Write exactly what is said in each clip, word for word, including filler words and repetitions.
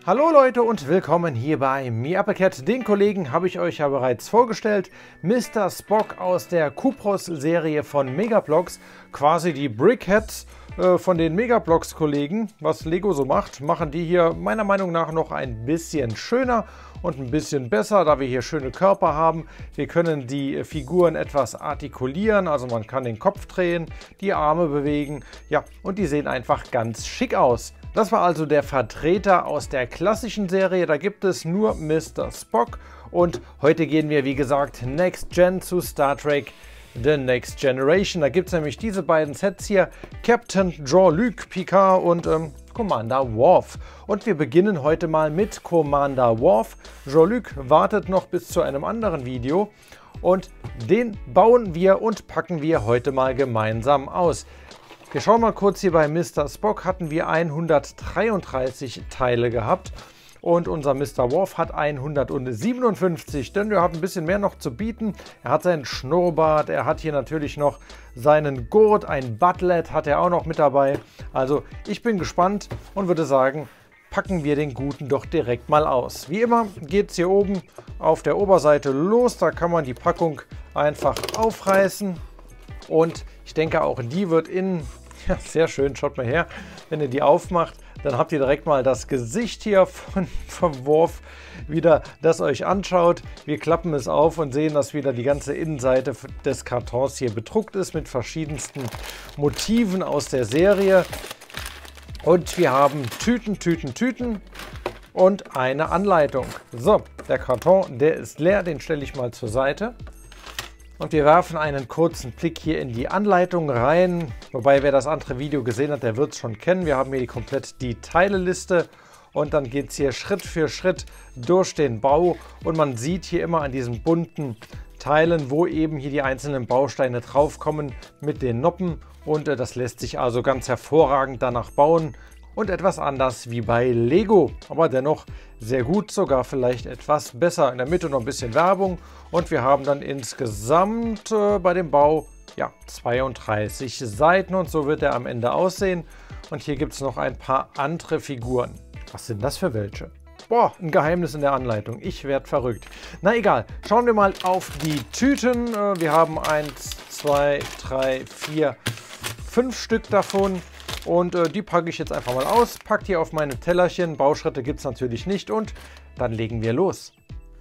Hallo Leute und willkommen hier bei MeAppleCat. Den Kollegen habe ich euch ja bereits vorgestellt. Mister Spock aus der Kypros-Serie von Megablox. Quasi die Brickheads äh, von den Megablox-Kollegen. Was Lego so macht, machen die hier meiner Meinung nach noch ein bisschen schöner und ein bisschen besser, da wir hier schöne Körper haben. Wir können die Figuren etwas artikulieren, also man kann den Kopf drehen, die Arme bewegen. Ja, und die sehen einfach ganz schick aus. Das war also der Vertreter aus der klassischen Serie, da gibt es nur Mister Spock und heute gehen wir wie gesagt Next Gen zu Star Trek The Next Generation. Da gibt es nämlich diese beiden Sets hier, Captain Jean-Luc Picard und ähm, Commander Worf. Und wir beginnen heute mal mit Commander Worf. Jean-Luc wartet noch bis zu einem anderen Video und den bauen wir und packen wir heute mal gemeinsam aus. Wir schauen mal kurz hier bei Mister Spock, hatten wir hundertdreiunddreißig Teile gehabt und unser Mister Worf hat hundertsiebenundfünfzig, denn er hat ein bisschen mehr noch zu bieten. Er hat seinen Schnurrbart, er hat hier natürlich noch seinen Gurt, ein Butlet hat er auch noch mit dabei. Also ich bin gespannt und würde sagen, packen wir den Guten doch direkt mal aus. Wie immer geht es hier oben auf der Oberseite los, da kann man die Packung einfach aufreißen und ich denke auch die wird innen. Ja, sehr schön, schaut mal her. Wenn ihr die aufmacht, dann habt ihr direkt mal das Gesicht hier von, vom Worf wieder, das euch anschaut. Wir klappen es auf und sehen, dass wieder die ganze Innenseite des Kartons hier bedruckt ist mit verschiedensten Motiven aus der Serie. Und wir haben Tüten, Tüten, Tüten und eine Anleitung. So, der Karton, der ist leer, den stelle ich mal zur Seite. Und wir werfen einen kurzen Blick hier in die Anleitung rein. Wobei, wer das andere Video gesehen hat, der wird es schon kennen. Wir haben hier die komplett die Teileliste und dann geht es hier Schritt für Schritt durch den Bau. Und man sieht hier immer an diesen bunten Teilen, wo eben hier die einzelnen Bausteine draufkommen mit den Noppen. Und äh, das lässt sich also ganz hervorragend danach bauen. Und etwas anders wie bei Lego, aber dennoch sehr gut, sogar vielleicht etwas besser. In der Mitte noch ein bisschen Werbung und wir haben dann insgesamt äh, bei dem Bau ja, zweiunddreißig Seiten und so wird er am Ende aussehen. Und hier gibt es noch ein paar andere Figuren. Was sind das für welche? Boah, ein Geheimnis in der Anleitung. Ich werde verrückt. Na egal, schauen wir mal auf die Tüten. Wir haben eins, zwei, drei, vier, fünf Stück davon. Und äh, die packe ich jetzt einfach mal aus, packe die auf meine Tellerchen. Bauschritte gibt es natürlich nicht und dann legen wir los.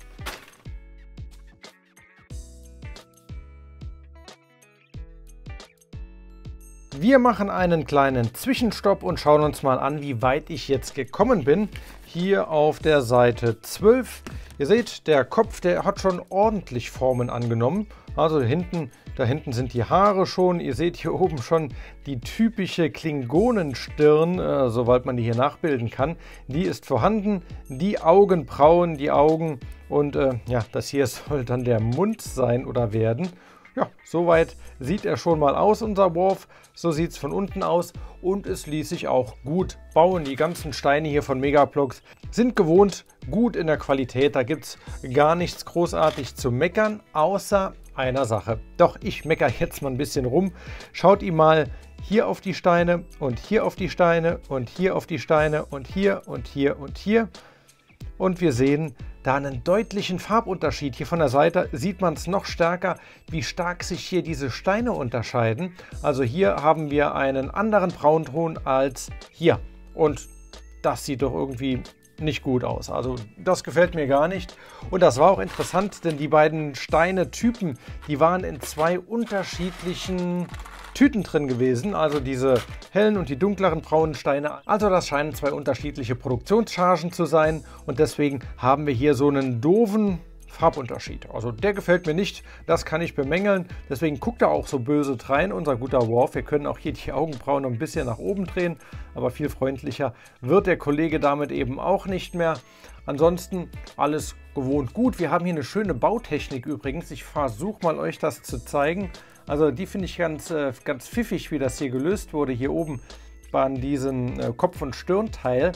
Wir machen einen kleinen Zwischenstopp und schauen uns mal an, wie weit ich jetzt gekommen bin. Hier auf der Seite zwölf. Ihr seht, der Kopf, der hat schon ordentlich Formen angenommen. Also hinten, da hinten sind die Haare schon. Ihr seht hier oben schon die typische Klingonenstirn, äh, soweit man die hier nachbilden kann. Die ist vorhanden. Die Augenbrauen, die Augen und äh, ja, das hier soll dann der Mund sein oder werden. Ja, soweit sieht er schon mal aus, unser Worf. So sieht es von unten aus und es ließ sich auch gut bauen. Die ganzen Steine hier von Megablox sind gewohnt gut in der Qualität. Da gibt es gar nichts großartig zu meckern, außer einer Sache. Doch, ich meckere jetzt mal ein bisschen rum. Schaut ihm mal hier auf die Steine und hier auf die Steine und hier auf die Steine und hier und hier und hier. Und wir sehen da einen deutlichen Farbunterschied. Hier von der Seite sieht man es noch stärker, wie stark sich hier diese Steine unterscheiden. Also hier haben wir einen anderen Braunton als hier. Und das sieht doch irgendwie nicht gut aus. Also das gefällt mir gar nicht. Und das war auch interessant, denn die beiden Steine-Typen, die waren in zwei unterschiedlichen Tüten drin gewesen, also diese hellen und die dunkleren braunen Steine. Also das scheinen zwei unterschiedliche Produktionschargen zu sein und deswegen haben wir hier so einen doofen Farbunterschied. Also der gefällt mir nicht, das kann ich bemängeln. Deswegen guckt er auch so böse rein, unser guter Worf. Wir können auch hier die Augenbrauen noch ein bisschen nach oben drehen, aber viel freundlicher wird der Kollege damit eben auch nicht mehr. Ansonsten alles gewohnt gut. Wir haben hier eine schöne Bautechnik übrigens. Ich versuche mal euch das zu zeigen. Also die finde ich ganz, äh, ganz pfiffig, wie das hier gelöst wurde. Hier oben waren diesen äh, Kopf- und Stirnteil.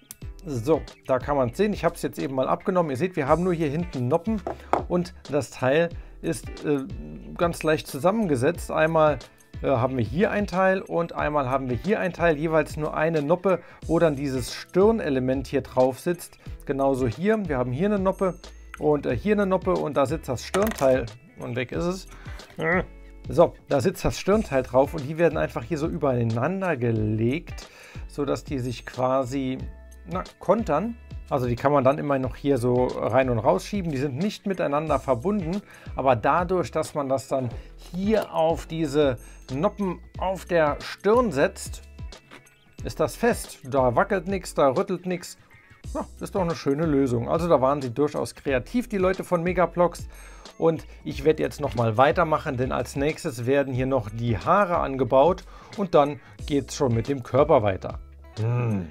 So, da kann man es sehen. Ich habe es jetzt eben mal abgenommen. Ihr seht, wir haben nur hier hinten Noppen und das Teil ist äh, ganz leicht zusammengesetzt. Einmal äh, haben wir hier ein Teil und einmal haben wir hier ein Teil, jeweils nur eine Noppe, wo dann dieses Stirnelement hier drauf sitzt. Genauso hier, wir haben hier eine Noppe und äh, hier eine Noppe und da sitzt das Stirnteil und weg ist es. So, da sitzt das Stirnteil drauf und die werden einfach hier so übereinander gelegt, sodass die sich quasi na, kontern. Also die kann man dann immer noch hier so rein und rausschieben. Die sind nicht miteinander verbunden, aber dadurch, dass man das dann hier auf diese Noppen auf der Stirn setzt, ist das fest. Da wackelt nichts, da rüttelt nichts. Ja, ist doch eine schöne Lösung. Also da waren sie durchaus kreativ, die Leute von Megaplox. Und ich werde jetzt noch mal weitermachen, denn als nächstes werden hier noch die Haare angebaut und dann geht es schon mit dem Körper weiter. Hm.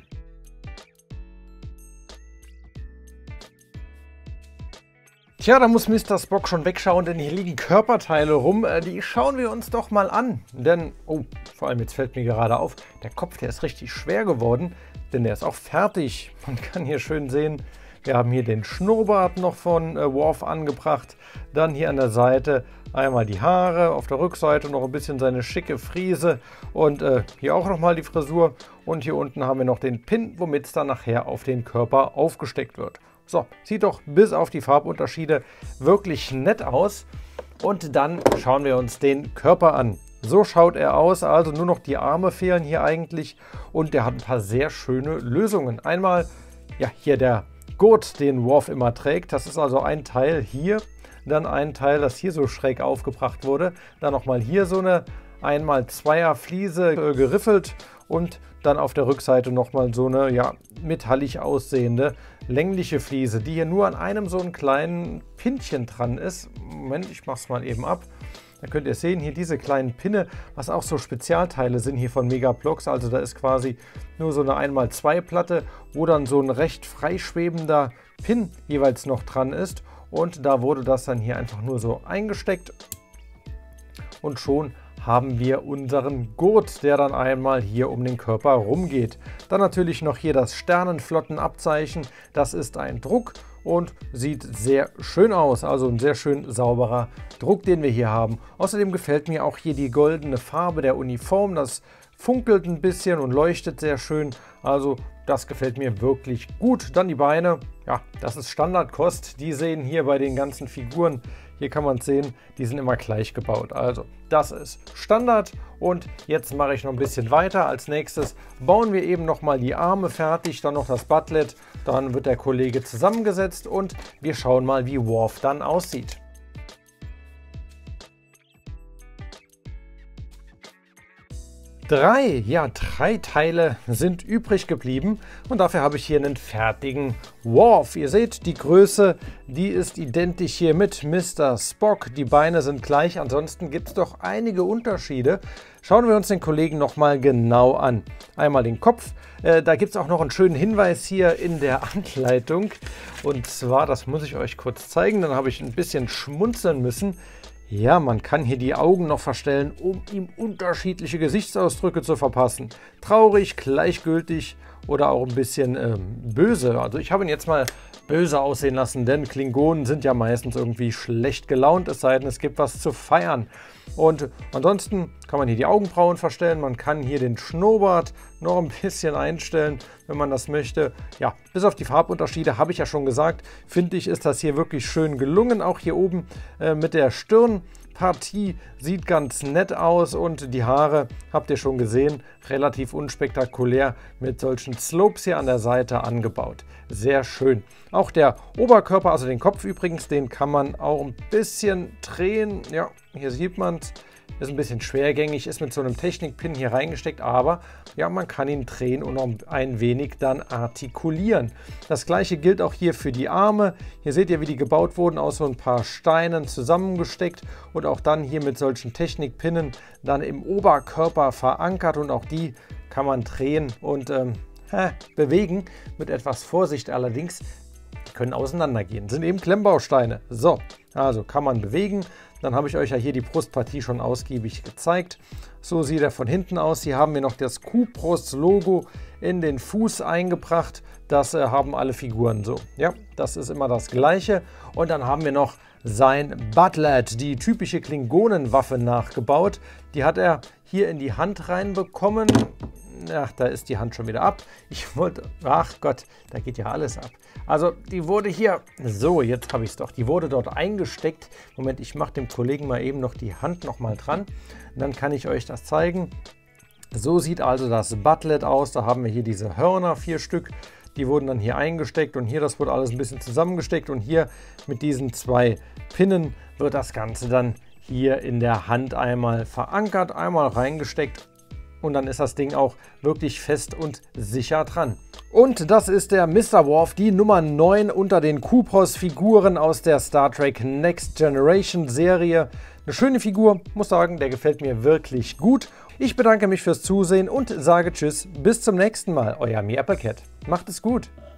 Tja, da muss Mister Spock schon wegschauen, denn hier liegen Körperteile rum. Die schauen wir uns doch mal an. Denn, oh, vor allem jetzt fällt mir gerade auf, der Kopf, der ist richtig schwer geworden, denn der ist auch fertig. Man kann hier schön sehen, wir haben hier den Schnurrbart noch von äh, Worf angebracht. Dann hier an der Seite einmal die Haare, auf der Rückseite noch ein bisschen seine schicke Frise und äh, hier auch nochmal die Frisur. Und hier unten haben wir noch den Pin, womit es dann nachher auf den Körper aufgesteckt wird. So, sieht doch bis auf die Farbunterschiede wirklich nett aus. Und dann schauen wir uns den Körper an. So schaut er aus, also nur noch die Arme fehlen hier eigentlich. Und der hat ein paar sehr schöne Lösungen. Einmal, ja, hier der Gurt, den Worf immer trägt. Das ist also ein Teil hier. Dann ein Teil, das hier so schräg aufgebracht wurde. Dann nochmal hier so eine einmal zweier Fliese äh, geriffelt. Und dann auf der Rückseite nochmal so eine, ja, metallisch aussehende längliche Fliese, die hier nur an einem so einen kleinen Pinchen dran ist. Moment, ich mache es mal eben ab. Da könnt ihr sehen, hier diese kleinen Pinne, was auch so Spezialteile sind hier von Megaplox. Also da ist quasi nur so eine eins mal zwei Platte, wo dann so ein recht freischwebender Pin jeweils noch dran ist. Und da wurde das dann hier einfach nur so eingesteckt. Und schon haben wir unseren Gurt, der dann einmal hier um den Körper rumgeht. Dann natürlich noch hier das Sternenflottenabzeichen. Das ist ein Druck und sieht sehr schön aus. Also ein sehr schön sauberer Druck, den wir hier haben. Außerdem gefällt mir auch hier die goldene Farbe der Uniform. Das funkelt ein bisschen und leuchtet sehr schön. Also das gefällt mir wirklich gut. Dann die Beine. Ja, das ist Standardkost. Die sehen hier bei den ganzen Figuren, hier kann man es sehen, die sind immer gleich gebaut. Also das ist Standard und jetzt mache ich noch ein bisschen weiter. Als nächstes bauen wir eben noch mal die Arme fertig, dann noch das Butlet. Dann wird der Kollege zusammengesetzt und wir schauen mal, wie Worf dann aussieht. Drei, ja, drei Teile sind übrig geblieben und dafür habe ich hier einen fertigen Worf. Ihr seht, die Größe, die ist identisch hier mit Mister Spock. Die Beine sind gleich, ansonsten gibt es doch einige Unterschiede. Schauen wir uns den Kollegen nochmal genau an. Einmal den Kopf, äh, da gibt es auch noch einen schönen Hinweis hier in der Anleitung. Und zwar, das muss ich euch kurz zeigen, dann habe ich ein bisschen schmunzeln müssen. Ja, man kann hier die Augen noch verstellen, um ihm unterschiedliche Gesichtsausdrücke zu verpassen. Traurig, gleichgültig oder auch ein bisschen ähm, böse. Also ich habe ihn jetzt mal böse aussehen lassen, denn Klingonen sind ja meistens irgendwie schlecht gelaunt, es sei denn, es gibt was zu feiern. Und ansonsten kann man hier die Augenbrauen verstellen, man kann hier den Schnurrbart noch ein bisschen einstellen, wenn man das möchte. Ja, bis auf die Farbunterschiede habe ich ja schon gesagt, finde ich, ist das hier wirklich schön gelungen. Auch hier oben äh, mit der Stirnpartie sieht ganz nett aus und die Haare, habt ihr schon gesehen, relativ unspektakulär mit solchen Slopes hier an der Seite angebaut. Sehr schön. Auch der Oberkörper, also den Kopf übrigens, den kann man auch ein bisschen drehen. Ja, hier sieht man es. Ist ein bisschen schwergängig, ist mit so einem Technikpin hier reingesteckt, aber ja, man kann ihn drehen und noch ein wenig dann artikulieren. Das gleiche gilt auch hier für die Arme. Hier seht ihr, wie die gebaut wurden, aus so ein paar Steinen zusammengesteckt und auch dann hier mit solchen Technikpinnen dann im Oberkörper verankert und auch die kann man drehen und ähm, hä, bewegen. Mit etwas Vorsicht allerdings. Die können auseinandergehen, sind eben Klemmbausteine. So, also kann man bewegen. Dann habe ich euch ja hier die Brustpartie schon ausgiebig gezeigt. So sieht er von hinten aus. Hier haben wir noch das Kupros-Logo in den Fuß eingebracht. Das äh, haben alle Figuren so. Ja, das ist immer das Gleiche. Und dann haben wir noch sein Butlet, die typische Klingonenwaffe nachgebaut. Die hat er hier in die Hand reinbekommen. Ach, da ist die Hand schon wieder ab. Ich wollte, ach Gott, da geht ja alles ab. Also die wurde hier, so jetzt habe ich es doch, die wurde dort eingesteckt. Moment, ich mache dem Kollegen mal eben noch die Hand noch mal dran. Und dann kann ich euch das zeigen. So sieht also das Butlet aus. Da haben wir hier diese Hörner, vier Stück. Die wurden dann hier eingesteckt und hier, das wurde alles ein bisschen zusammengesteckt. Und hier mit diesen zwei Pinnen wird das Ganze dann hier in der Hand einmal verankert, einmal reingesteckt. Und dann ist das Ding auch wirklich fest und sicher dran. Und das ist der Mister Worf, die Nummer neun unter den Kupros-Figuren aus der Star Trek Next Generation Serie. Eine schöne Figur, muss sagen, der gefällt mir wirklich gut. Ich bedanke mich fürs Zusehen und sage Tschüss, bis zum nächsten Mal, euer MeAppleCat. Macht es gut!